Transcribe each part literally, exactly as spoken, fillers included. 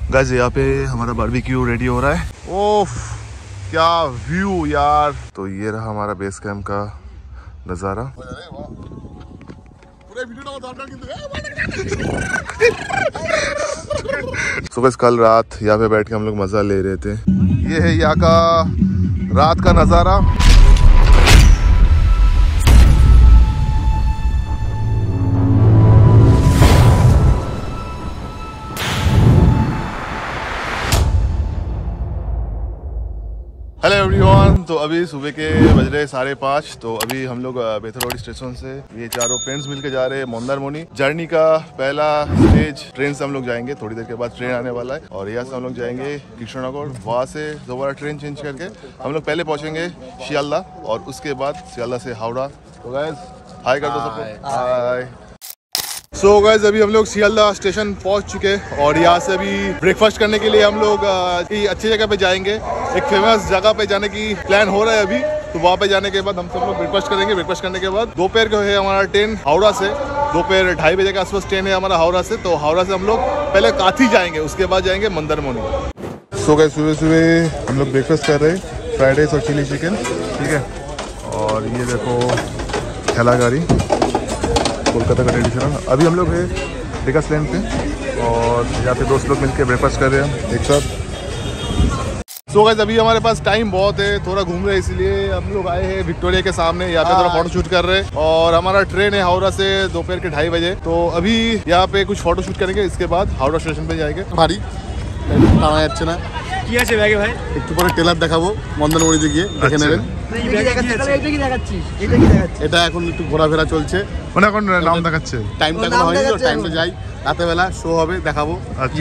Guys यहाँ पे हमारा बारबेक्यू रेडी हो रहा है। ओफ क्या व्यू यार। तो ये रहा हमारा बेस कैंप का नज़ारा। सो गाइस कल रात यहाँ पे बैठ के हम लोग मजा ले रहे थे। ये है यहाँ का रात का नज़ारा। हेलो एवरीवन, तो अभी सुबह के बज रहे साढ़े पाँच। तो अभी हम लोग बेथरोड स्टेशन से ये चारों फ्रेंड्स मिलके जा रहे हैं मंदारमनी। जर्नी का पहला स्टेज ट्रेन से हम लोग जाएंगे, थोड़ी देर के बाद ट्रेन आने वाला है और यहाँ से हम लोग जाएंगे कृष्णनगर। वहाँ से दोबारा ट्रेन चेंज करके हम लोग पहले पहुँचेंगे शियालदा और उसके बाद शियालदा से हावड़ा। तो गाइस हाय कर दो सबको। हाय। सो so गाइस अभी हम लोग शियालदा स्टेशन पहुंच चुके हैं और यहाँ से अभी ब्रेकफास्ट करने के लिए हम लोग अच्छी जगह पे जाएंगे। एक फेमस जगह पे जाने की प्लान हो रहा है अभी। तो वहाँ पे जाने के बाद हम सब लोग ब्रेकफास्ट करेंगे। ब्रेकफास्ट करने के बाद दोपहर को है हमारा ट्रेन हावड़ा से। दोपहर ढाई बजे के आसपास ट्रेन है हमारा हावड़ा से। तो हावड़ा से हम लोग पहले काथी जाएंगे, उसके बाद जाएंगे मंदारमनी। सो गाइस सुबह सुबह हम लोग ब्रेकफास्ट कर रहे हैं, फ्राइड राइस और चिली चिकन, ठीक है। और ये देखो ठेला गाड़ी, कोलकाता का ट्रेडिशनल। अभी हम लोग है विकास लैंड पे और यहाँ पे दोस्त लोग मिलके ब्रेकफास्ट कर रहे हैं एक साथ। सो गाइस अभी हमारे पास टाइम बहुत है, थोड़ा घूम रहे हैं, इसलिए हम लोग आए हैं विक्टोरिया के सामने। यहाँ पे थोड़ा फोटो शूट कर रहे हैं और हमारा ट्रेन है हावड़ा से दोपहर के ढाई बजे। तो अभी यहाँ पे कुछ फोटो शूट करेंगे, इसके बाद हावड़ा स्टेशन पे जाएंगे। हमारी যাচ্ছে না কি আছে ব্যাগে ভাই, একটু পরে টেলার দেখাবো মন্দারমণিতে গিয়ে দেখে নেবেন। এটা এখন একটু ঘোরাফেরা চলছে, মানে এখন নাম দেখাচ্ছে, টাইমটা এখন হয়নি তো, টাইমটা যাই রাতে বেলা শো হবে দেখাবো।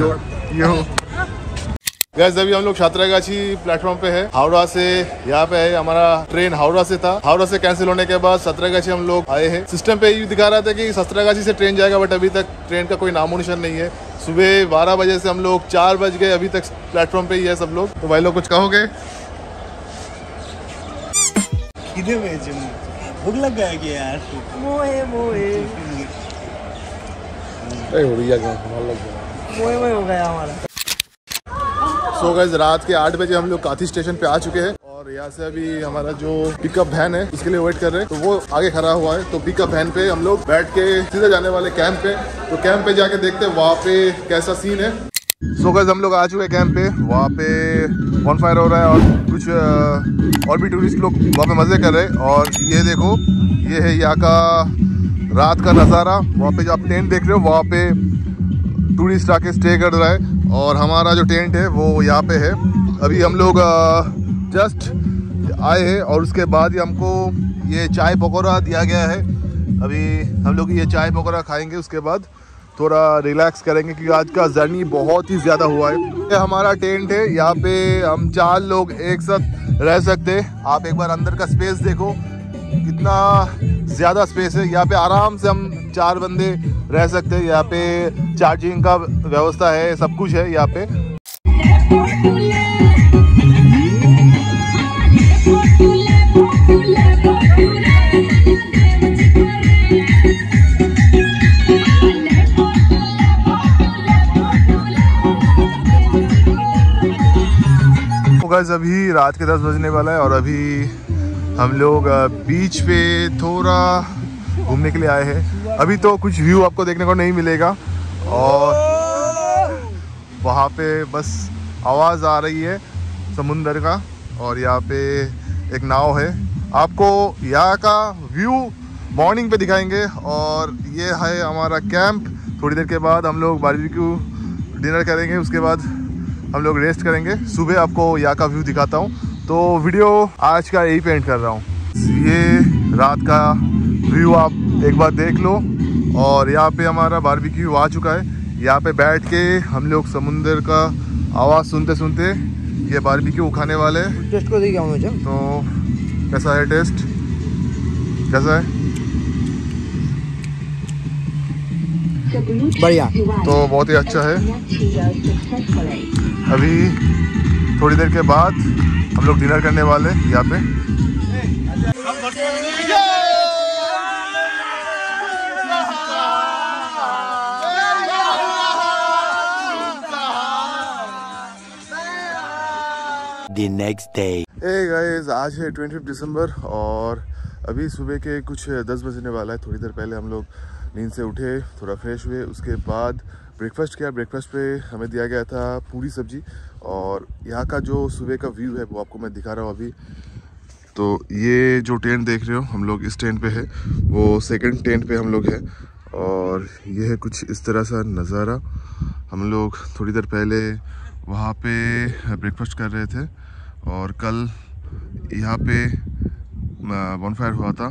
गाइस अभी हम लोग सातरागाछी प्लेटफॉर्म पे है। हावड़ा से यहाँ पे है हमारा ट्रेन, हावड़ा से था, हावड़ा से कैंसिल होने के बाद सातरागाछी हम लोग आए हैं। सिस्टम पे ये दिखा रहा था कि सातरागाछी से ट्रेन जाएगा, बट अभी तक ट्रेन का कोई नामो निशान नहीं है। सुबह बारह बजे से हम लोग चार बज गए, अभी तक प्लेटफॉर्म पे ही है सब लोग। तो भाई लोग कुछ कहोगे? भूख लग गया कि यार मोए मोए मोए मोए हो गया हमारा। सो गाइस रात के आठ बजे हम लोग काथी स्टेशन पे आ चुके हैं और यहाँ से अभी हमारा जो पिकअप वैन है उसके लिए वेट कर रहे हैं। तो वो आगे खड़ा हुआ है। तो पिकअप वैन पे हम लोग बैठ के सीधे जाने वाले कैंप पे। तो कैंप पे जाके देखते हैं वहाँ पे कैसा सीन है। सो गाइस हम लोग आ चुके हैं कैंप पे। वहाँ पे बॉनफायर हो रहा है और कुछ और भी टूरिस्ट लोग वहाँ पे मजे कर रहे हैं। और ये देखो ये है यहाँ का रात का नज़ारा। वहाँ पे जो आप टेंट देख रहे हो वहाँ पे टूरिस्ट आके स्टे कर रहा है और हमारा जो टेंट है वो यहाँ पे है। अभी हम लोग जस्ट आए हैं और उसके बाद ही हमको ये चाय पकौड़ा दिया गया है। अभी हम लोग ये चाय पकौड़ा खाएंगे, उसके बाद थोड़ा रिलैक्स करेंगे क्योंकि आज का जर्नी बहुत ही ज़्यादा हुआ है। ये हमारा टेंट है, यहाँ पे हम चार लोग एक साथ रह सकते हैं। आप एक बार अंदर का स्पेस देखो, कितना ज़्यादा स्पेस है। यहाँ पे आराम से हम चार बंदे रह सकते हैं। यहाँ पे चार्जिंग का व्यवस्था है, सब कुछ है यहाँ पे। तो गाइस अभी रात के दस बजने वाला है और अभी हम लोग बीच पे थोड़ा घूमने के लिए आए हैं। अभी तो कुछ व्यू आपको देखने को नहीं मिलेगा और वहाँ पे बस आवाज़ आ रही है समुंदर का और यहाँ पे एक नाव है। आपको यहाँ का व्यू मॉर्निंग पे दिखाएंगे। और ये है हमारा कैंप। थोड़ी देर के बाद हम लोग बारबेक्यू डिनर करेंगे, उसके बाद हम लोग रेस्ट करेंगे। सुबह आपको यहाँ का व्यू दिखाता हूँ। तो वीडियो आज का यही पेंट कर रहा हूँ। ये रात का व्यू आप एक बार देख लो। और यहाँ पे हमारा बारबेक्यू आ चुका है। यहाँ पे बैठ के हम लोग समुंदर का आवाज़ सुनते सुनते ये बारबेक्यू खाने वाले हैं। टेस्ट को देखिए मुझे तो कैसा है टेस्ट, कैसा है? बढ़िया, तो बहुत ही अच्छा है। अभी थोड़ी देर के बाद हम लोग डिनर करने वाले यहाँ पे। The next day. Hey guys, आज है ट्वेंटी फिफ्थ दिसंबर और अभी सुबह के कुछ दस बजने वाला है। थोड़ी देर पहले हम लोग नींद से उठे, थोड़ा फ्रेश हुए, उसके बाद ब्रेकफास्ट किया। ब्रेकफास्ट पे हमें दिया गया था पूरी सब्जी और यहाँ का जो सुबह का व्यू है वो आपको मैं दिखा रहा हूँ अभी। तो ये जो टेंट देख रहे हो, हम लोग इस टेंट पे है, वो सेकंड टेंट पे हम लोग है और ये है कुछ इस तरह सा नज़ारा। हम लोग थोड़ी देर पहले वहाँ पे ब्रेकफास्ट कर रहे थे और कल यहाँ पे बॉनफायर हुआ था।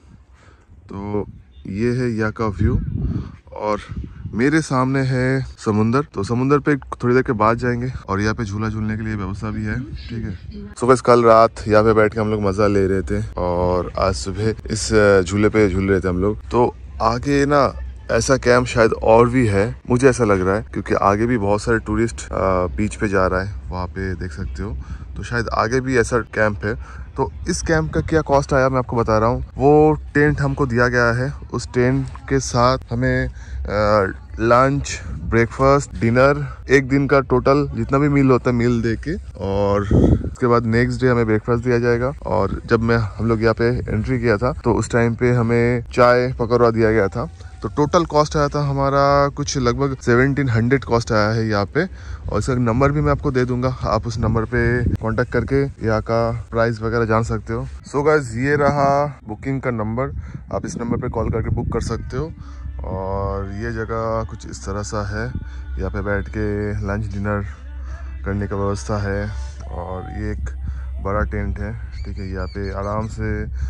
तो ये है यहाँ का व्यू और मेरे सामने है समुंदर। तो समुंदर पे थोड़ी देर के बाद जाएंगे और यहाँ पे झूला झूलने के लिए व्यवस्था भी है, ठीक है। सो बस कल रात यहाँ पे बैठ के हम लोग मज़ा ले रहे थे और आज सुबह इस झूले पे झूल रहे थे हम लोग। तो आगे ना ऐसा कैंप शायद और भी है, मुझे ऐसा लग रहा है, क्योंकि आगे भी बहुत सारे टूरिस्ट बीच पे जा रहा है, वहाँ पे देख सकते हो। तो शायद आगे भी ऐसा कैंप है। तो इस कैंप का क्या कॉस्ट आया मैं आपको बता रहा हूँ। वो टेंट हमको दिया गया है, उस टेंट के साथ हमें लंच, ब्रेकफास्ट, डिनर, एक दिन का टोटल जितना भी मील होता है मील दे के, और उसके बाद नेक्स्ट डे हमें ब्रेकफास्ट दिया जाएगा। और जब मैं हम लोग यहाँ पे एंट्री किया था तो उस टाइम पे हमें चाय पकौड़ा दिया गया था। तो टोटल कॉस्ट आया था हमारा कुछ लगभग सेवनटीन हंड्रेड कॉस्ट आया है यहाँ पे। और इसका नंबर भी मैं आपको दे दूंगा, आप उस नंबर पे कांटेक्ट करके यहाँ का प्राइस वगैरह जान सकते हो। सो गाइस, ये रहा बुकिंग का नंबर, आप इस नंबर पे कॉल करके बुक कर सकते हो। और ये जगह कुछ इस तरह सा है, यहाँ पे बैठ के लंच डिनर करने का व्यवस्था है और ये एक बड़ा टेंट है, ठीक है। यहाँ पे आराम से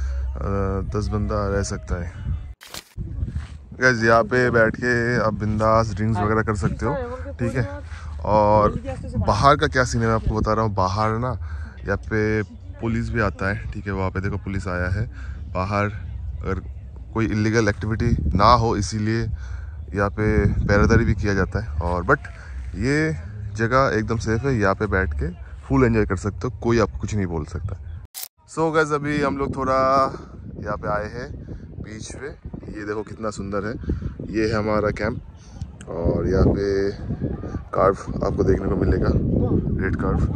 दस बंदा रह सकता है। गाइस, यहाँ पे बैठ के आप बिंदास ड्रिंक्स वगैरह कर सकते हो, ठीक है। और बाहर का क्या सीन है मैं आपको बता रहा हूँ। बाहर ना यहाँ पे पुलिस भी आता है, ठीक है। वहाँ पे देखो पुलिस आया है बाहर, अगर कोई इलीगल एक्टिविटी ना हो इसीलिए यहाँ पे पहरेदारी भी किया जाता है। और बट ये जगह एकदम सेफ है, यहाँ पे बैठ के फुल एंजॉय कर सकते हो, कोई आपको कुछ नहीं बोल सकता। सो गाइस, अभी हम लोग थोड़ा यहाँ पे आए हैं बीच पे। ये देखो कितना सुंदर है, ये है हमारा कैंप और यहाँ पे कार्व आपको देखने को मिलेगा, रेड कार्व।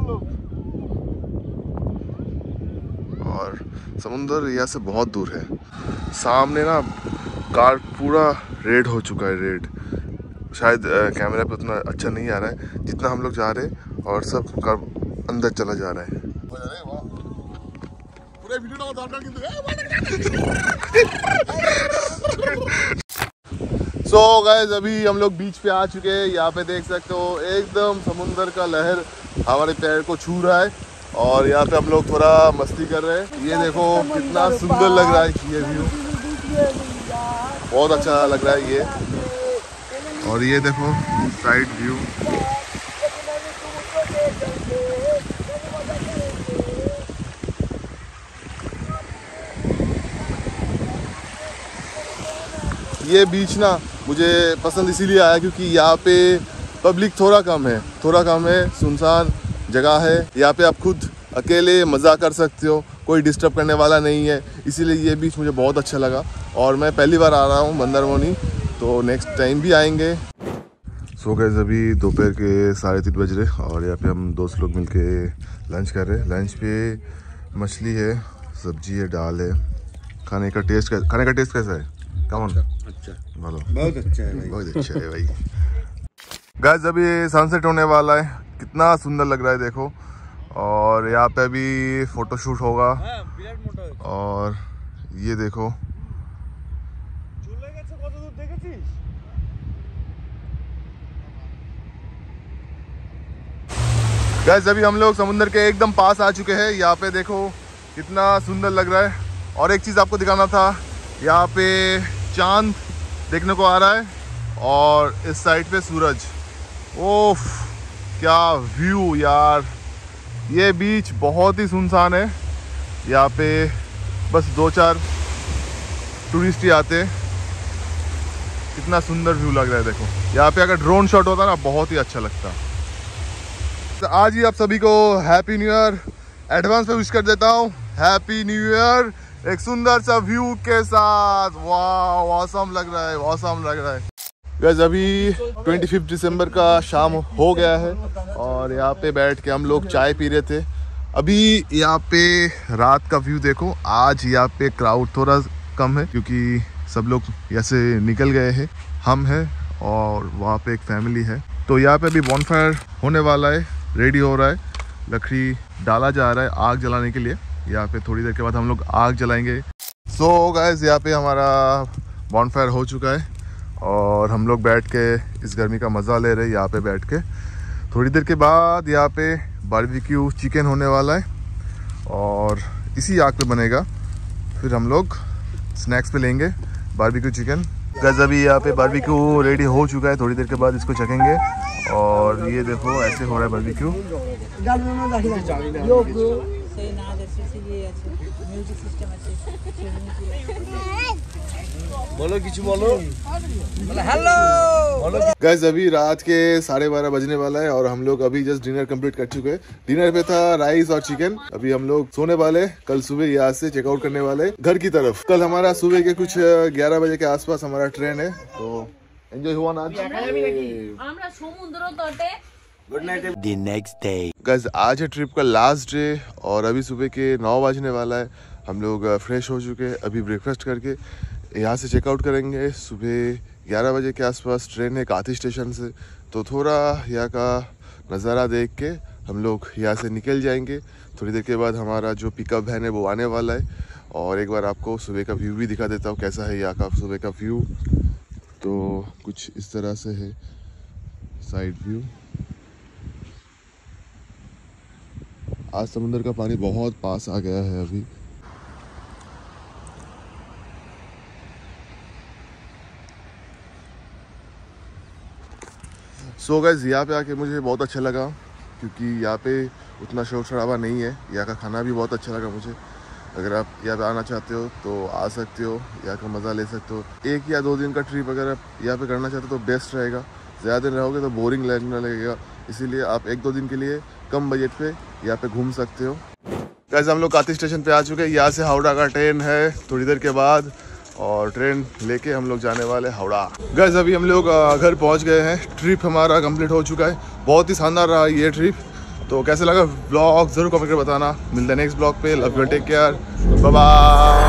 और समुंदर यहाँ से बहुत दूर है, सामने ना कार पूरा रेड हो चुका है, रेड। शायद कैमरा पे उतना अच्छा नहीं आ रहा है जितना हम लोग जा रहे हैं, और सब कार अंदर चला जा रहा है। सो so गाइस, अभी हम लोग बीच पे आ चुके हैं। यहाँ पे देख सकते हो एकदम समुंदर का लहर हमारे पैर को छू रहा है और यहाँ पे हम लोग थोड़ा मस्ती कर रहे हैं। ये देखो कितना सुंदर लग रहा है ये व्यू, बहुत अच्छा लग रहा है ये। और ये देखो साइड व्यू, ये बीच ना मुझे पसंद इसीलिए आया क्योंकि यहाँ पे पब्लिक थोड़ा कम है, थोड़ा कम है, सुनसान जगह है। यहाँ पे आप खुद अकेले मज़ा कर सकते हो, कोई डिस्टर्ब करने वाला नहीं है, इसीलिए ये बीच मुझे बहुत अच्छा लगा। और मैं पहली बार आ रहा हूँ मंदारमनी, तो नेक्स्ट टाइम भी आएंगे। सो गाइस, अभी दोपहर के साढ़े तीन बज रहे और यहाँ पे हम दोस्त लोग मिलके लंच कर रहे हैं। लंच पे मछली है, सब्जी है, दाल है। खाने का टेस्ट खाने का टेस्ट कैसा है? कौन? अच्छा, बोलो। बहुत अच्छा है भाई, बहुत अच्छा है भाई। गाइस, अभी सनसेट होने वाला है, कितना सुंदर लग रहा है देखो। और यहाँ पे अभी फोटोशूट होगा और ये देखो गाइस, अभी हम लोग समुंदर के एकदम पास आ चुके हैं। यहाँ पे देखो कितना सुंदर लग रहा है। और एक चीज़ आपको दिखाना था, यहाँ पे चांद देखने को आ रहा है और इस साइड पे सूरज। ओफ, क्या व्यू यार। ये बीच बहुत ही सुनसान है, यहाँ पे बस दो चार टूरिस्ट ही आते हैं। कितना सुंदर व्यू लग रहा है देखो। यहाँ पे अगर ड्रोन शॉट होता ना बहुत ही अच्छा लगता। तो आज ही आप सभी को हैप्पी न्यू ईयर एडवांस में विश कर देता हूँ। हैप्पी न्यू ईयर, एक सुंदर सा व्यू के साथ। वाह, ऑसम लग रहा है, ऑसम लग रहा है। गाइस, अभी पच्चीस दिसंबर का शाम हो गया है और यहाँ पे बैठ के हम लोग चाय पी रहे थे अभी यहाँ पे रात का व्यू देखो। आज यहाँ पे क्राउड थोड़ा कम है क्योंकि सब लोग यहाँ से निकल गए हैं। हम हैं और वहाँ पे एक फैमिली है। तो यहाँ पे अभी बॉनफायर होने वाला है, रेडी हो रहा है, लकड़ी डाला जा रहा है आग जलाने के लिए। यहाँ पे थोड़ी देर के बाद हम लोग आग जलाएंगे। सो गाइस यहाँ पे हमारा बॉनफायर हो चुका है और हम लोग बैठ के इस गर्मी का मज़ा ले रहे हैं यहाँ पे बैठ के। थोड़ी देर के बाद यहाँ पे बारबेक्यू चिकन होने वाला है और इसी आग पे बनेगा। फिर हम लोग स्नैक्स पे लेंगे बारबेक्यू चिकन। गाइस अभी यहाँ पे बारबेक्यू रेडी हो चुका है, थोड़ी देर के बाद इसको चखेंगे। और ये देखो ऐसे हो रहा है बारबेक्यू। बोलो किचु बोलो। हेलो गाइस अभी रात के साढ़े बारह बजने वाला है और हम लोग अभी जस्ट डिनर कंप्लीट कर चुके हैं। डिनर पे था राइस और चिकन। अभी हम लोग सोने वाले, कल सुबह यहाँ से चेकआउट करने वाले घर की तरफ। कल हमारा सुबह के कुछ ग्यारह बजे के आसपास हमारा ट्रेन है, तो एंजॉय हुआ ना आज। The next day. गाइस आज है ट्रिप का लास्ट डे और अभी सुबह के नौ बजने वाला है। हम लोग फ्रेश हो चुके हैं, अभी ब्रेकफास्ट करके यहाँ से चेकआउट करेंगे। सुबह ग्यारह बजे के आसपास ट्रेन है काथी स्टेशन से, तो थोड़ा यहाँ का नज़ारा देख के हम लोग यहाँ से निकल जाएंगे। थोड़ी देर के बाद हमारा जो पिकअप वैन है वो आने वाला है और एक बार आपको सुबह का व्यू भी दिखा देता हूँ कैसा है यहाँ का सुबह का व्यू। तो कुछ इस तरह से है साइड व्यू। आज समुद्र का पानी बहुत पास आ गया है अभी। सो गाइस यहाँ पे आके मुझे बहुत अच्छा लगा क्योंकि यहाँ पे उतना शोर शराबा नहीं है। यहाँ का खाना भी बहुत अच्छा लगा मुझे। अगर आप यहाँ पे आना चाहते हो तो आ सकते हो, यहाँ का मज़ा ले सकते हो। एक या दो दिन का ट्रिप अगर आप यहाँ पे करना चाहते हो तो बेस्ट रहेगा। ज़्यादा दिन रहोगे तो बोरिंग लगने लगेगा, इसीलिए आप एक दो दिन के लिए कम बजट पे यहाँ पे घूम सकते हो। गाइस हम लोग काथी स्टेशन पे आ चुके हैं। यहाँ से हावड़ा का ट्रेन है थोड़ी देर के बाद और ट्रेन लेके हम लोग जाने वाले हावड़ा। गाइस अभी हम लोग घर पहुँच गए हैं। ट्रिप हमारा कंप्लीट हो चुका है। बहुत ही शानदार रहा ये ट्रिप। तो कैसे लगा ब्लॉग ज़रूर कमेंट कर बताना। मिलते हैं नेक्स्ट ब्लॉग पे। Love you, take care, bye bye.